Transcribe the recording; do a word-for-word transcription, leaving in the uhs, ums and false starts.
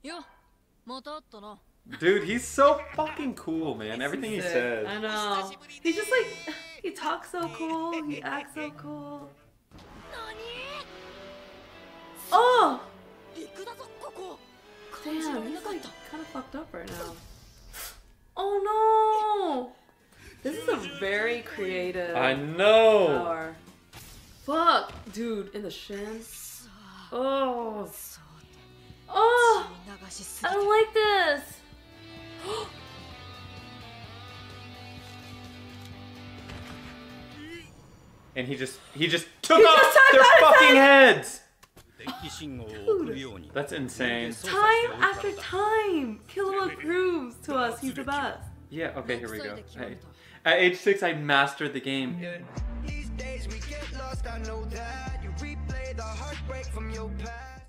Dude, he's so fucking cool, man. Everything he Sick. says. I know. He's just like, he talks so cool. He acts so cool. Oh! Damn, he's like kind of fucked up right now. Oh no! This is a very creative I know. power. Fuck! Dude, in the shin. Oh. Oh! I don't like this! And he just he just took He off just took their out his fucking head! heads. That's insane. Time after time, Killua proves to us he's the best. Yeah, okay, here we go. Hey. At age six, I mastered the game. These days we get lost, I know that. You replay the heartbreak from your past.